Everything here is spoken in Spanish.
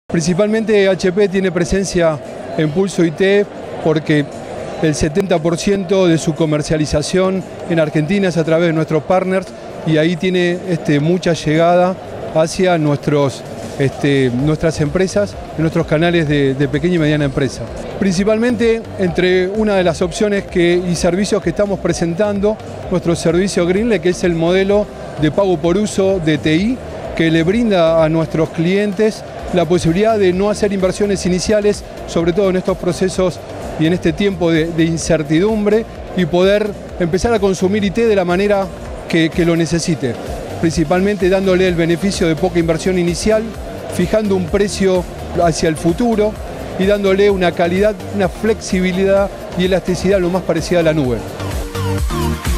Principalmente HP tiene presencia en Pulso IT porque el 70% de su comercialización en Argentina es a través de nuestros partners y ahí tiene mucha llegada hacia nuestras empresas, nuestros canales de pequeña y mediana empresa. Principalmente entre una de las opciones y servicios que estamos presentando, nuestro servicio Greenle, que es el modelo de pago por uso de TI, que le brinda a nuestros clientes la posibilidad de no hacer inversiones iniciales, sobre todo en estos procesos y en este tiempo de incertidumbre, y poder empezar a consumir IT de la manera que lo necesite, principalmente dándole el beneficio de poca inversión inicial, fijando un precio hacia el futuro y dándole una calidad, una flexibilidad y elasticidad lo más parecida a la nube.